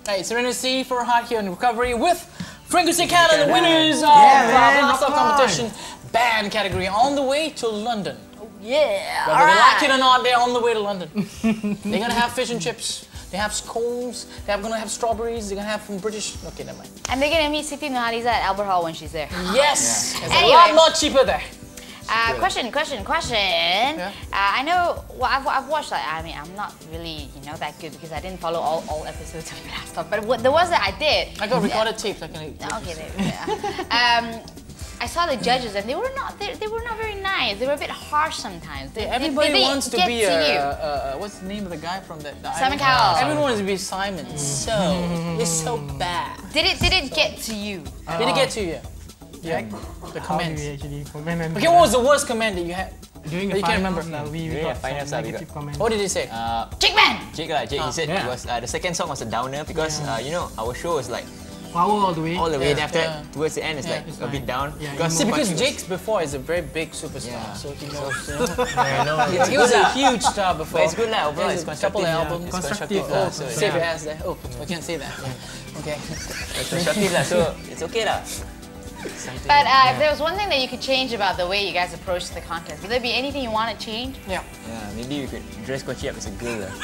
Hey, Serenity for Heart here in recovery with Frequency Canada, the winners of last competition band category, on the way to London. Yeah. Whether they like it or not, they're on the way to London. They're gonna have fish and chips. They have scones. They're gonna have strawberries. They're gonna have from British. Okay, never mind. And they're gonna meet Siti Nurhaliza at Albert Hall when she's there. Yes, it's Anyway. a lot more cheaper there. Question. Yeah. I know. Well, I've watched. Like, I mean, I'm not really, that good because I didn't follow all episodes of Last Stop. But the ones that I did. I got recorded tapes. I can. Okay, there. I saw the judges and they were not very nice. They were a bit harsh sometimes. Everybody wants to be what's the name of the guy from that? Simon Cowell. Everyone wants to be Simon. So it's so bad. Did it get to you? Did it get to you? Yeah. The How do comments. we actually comment? Okay, what was the worst comment that you had? During You the can't finals, remember. we During got the finals, some we negative comments. What did he say? Jake Man! Jake, he said it was the second song was a downer because our show was like Power all the way. all the way. And after Yeah. that, towards the end, it's like It's a bit like- down. yeah, because Because Jake's before is a very big superstar, Yeah. so he knows. it's He was good a lah. huge star before. But it's good lah. Overall, He it's has a couple of constructive. albums. It's Constructive, constructive lah. oh, So Save your yeah, ass there. Oh, I can't say that. Okay. it's constructive lah. So it's okay lah. But if there was one thing that you could change about the way you guys approached the contest, would there be anything you want to change? Yeah. Yeah, maybe we could dress Kochi up as a girl lah.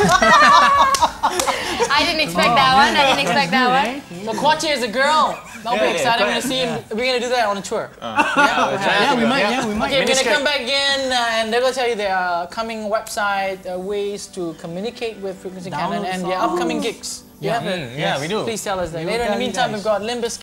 I didn't expect that one. I didn't expect that one. So Kwachi is a girl. That'll be Yeah, exciting. yeah, We're gonna see him. We're gonna do that on a tour. Yeah, we might. Yeah, we might. Okay, we're gonna come back again, and they're gonna tell you their coming website, ways to communicate with Frequency Canada, Download and their songs. upcoming gigs. Yeah, we do. Please tell us that. We will Later in the tell you meantime, guys. we've got Limbus